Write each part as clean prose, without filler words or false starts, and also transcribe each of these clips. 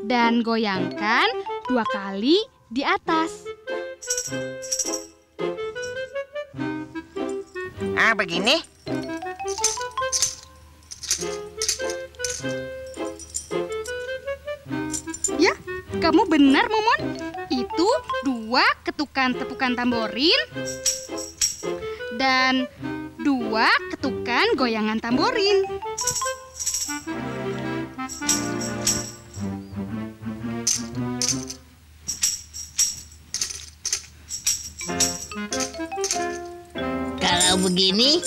dan goyangkan 2 kali di atas. Begini. Ya, kamu benar, Momon. Itu 2 ketukan tepukan tamborin dan 2 ketukan goyangan tamborin. Kalau begini,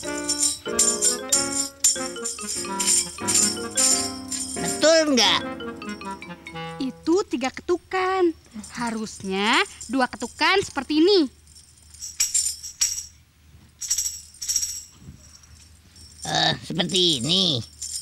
betul nggak? Itu 3 ketukan. Harusnya 2 ketukan seperti ini. Seperti ini.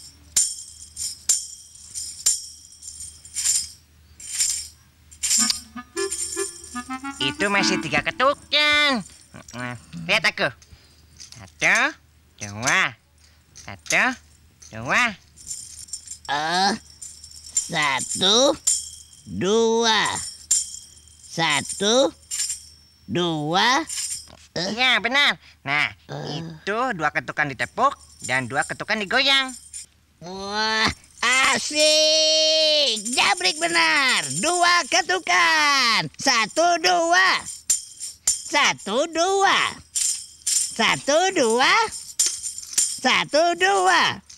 Itu masih 3 ketukan. Lihat aku. 1, 2. 1, 2. 1, 2. 1, 2. Iya, benar. Nah, itu 2 ketukan ditepuk dan 2 ketukan digoyang. Wah, asik. Jabrik benar. 2 ketukan. 1, 2. 1, 2. 1, 2. 1, 2.